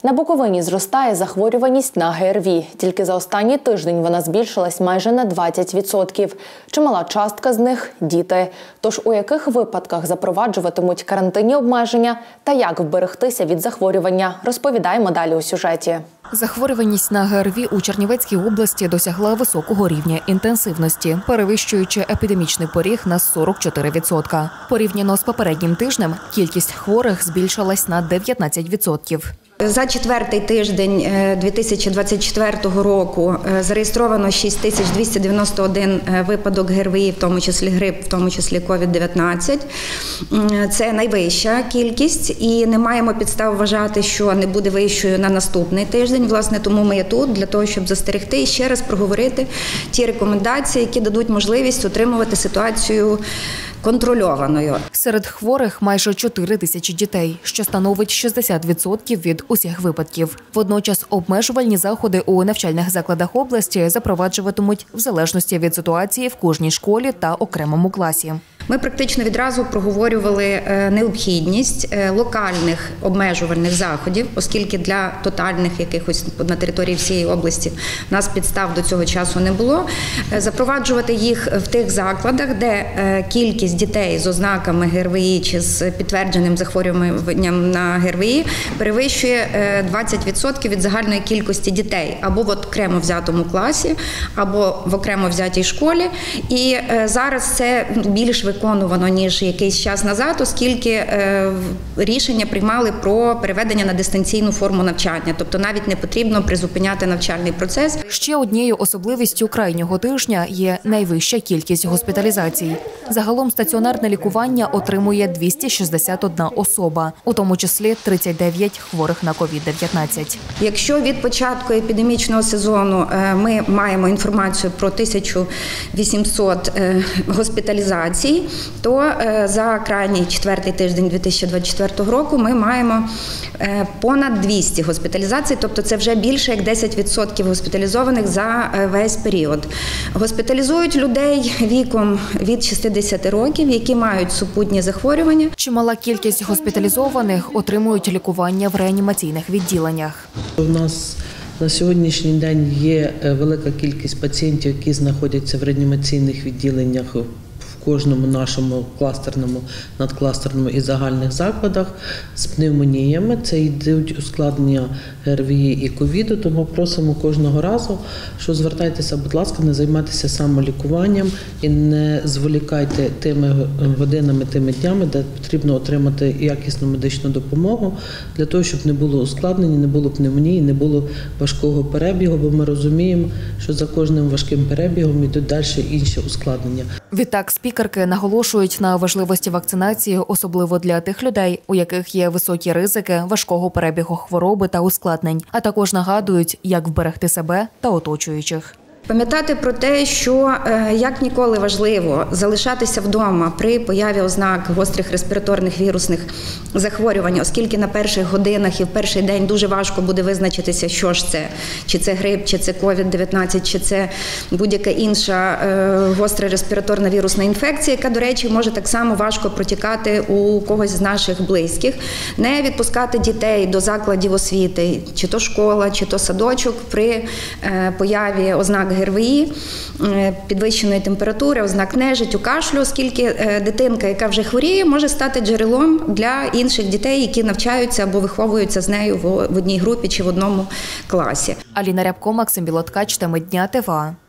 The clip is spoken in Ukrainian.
На Буковині зростає захворюваність на ГРВІ. Тільки за останній тиждень вона збільшилась майже на 20%. Чимала частка з них – діти. Тож у яких випадках запроваджуватимуть карантинні обмеження та як вберегтися від захворювання – розповідаємо далі у сюжеті. Захворюваність на ГРВІ у Чернівецькій області досягла високого рівня інтенсивності, перевищуючи епідемічний поріг на 44%. Порівняно з попереднім тижнем кількість хворих збільшилась на 19%. За четвертий тиждень 2024 року зареєстровано 6291 випадок ГРВІ, в тому числі грип, в тому числі COVID-19. Це найвища кількість і не маємо підстав вважати, що не буде вищою на наступний тиждень. Власне, тому ми є тут, для того, щоб застерегти і ще раз проговорити ті рекомендації, які дадуть можливість утримувати ситуацію контрольованою. Серед хворих майже 4 тисячі дітей, що становить 60% від усіх випадків. Водночас обмежувальні заходи у навчальних закладах області запроваджуватимуть в залежності від ситуації в кожній школі та окремому класі. Ми практично відразу проговорювали необхідність локальних обмежувальних заходів, оскільки для тотальних якихось на території всієї області в нас підстав до цього часу не було. Запроваджувати їх в тих закладах, де кількість дітей з ознаками ГРВІ чи з підтвердженим захворюванням на ГРВІ перевищує 20% від загальної кількості дітей або в окремо взятому класі, або в окремо взятій школі. І зараз це більш виконувано, ніж якийсь час назад, оскільки рішення приймали про переведення на дистанційну форму навчання. Тобто навіть не потрібно призупиняти навчальний процес. Ще однією особливістю крайнього тижня є найвища кількість госпіталізацій. Загалом стаціонарне лікування отримує 261 особа, у тому числі 39 хворих на COVID-19. Якщо від початку епідемічного сезону ми маємо інформацію про 1800 госпіталізацій, то за крайній четвертий тиждень 2024 року ми маємо понад 200 госпіталізацій, тобто це вже більше як 10% госпіталізованих за весь період. Госпіталізують людей віком від 60 років, які мають супутні захворювання. Чимала кількість госпіталізованих отримують лікування в реанімаційних відділеннях. У нас на сьогоднішній день є велика кількість пацієнтів, які знаходяться в реанімаційних відділеннях в кожному нашому кластерному, надкластерному і загальних закладах з пневмоніями. Це йдуть ускладнення ГРВІ і ковіду, тому просимо кожного разу, що звертайтеся, будь ласка, не займайтеся самолікуванням і не зволікайте тими годинами, тими днями, де потрібно отримати якісну медичну допомогу, для того, щоб не було ускладнень, не було пневмонії, не було важкого перебігу, бо ми розуміємо, що за кожним важким перебігом йдуть далі інші ускладнення. Відтак, спікерки наголошують на важливості вакцинації, особливо для тих людей, у яких є високі ризики важкого перебігу хвороби та ускладнень, а також нагадують, як вберегти себе та оточуючих. Пам'ятати про те, що як ніколи важливо залишатися вдома при появі ознак гострих респіраторних вірусних захворювань, оскільки на перших годинах і в перший день дуже важко буде визначитися, що ж це, чи це грип, чи це COVID-19, чи це будь-яка інша гостра респіраторна вірусна інфекція, яка, до речі, може так само важко протікати у когось з наших близьких. Не відпускати дітей до закладів освіти, чи то школа, чи то садочок при появі ознак ГРВІ, підвищеної температури, ознак нежиттю, кашлю, оскільки дитинка, яка вже хворіє, може стати джерелом для інших дітей, які навчаються або виховуються з нею в одній групі чи в одному класі. Аліна Рябко, Максим Білоткач, теми дня ТВА.